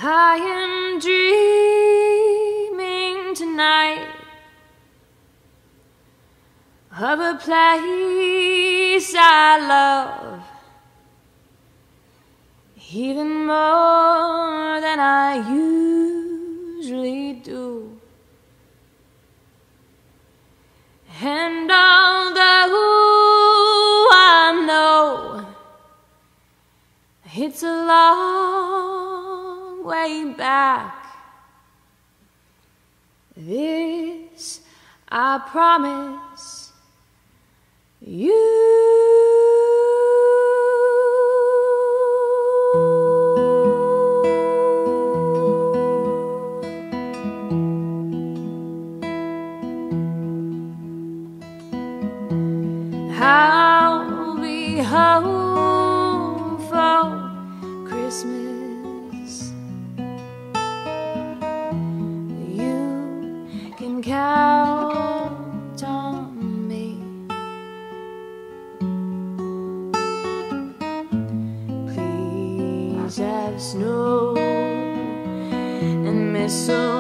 I am dreaming tonight of a place I love even more than I usually do. And although I know it's a long way back, this I promise you. I'll be home for Christmas. You can count on me. Please have snow and mistletoe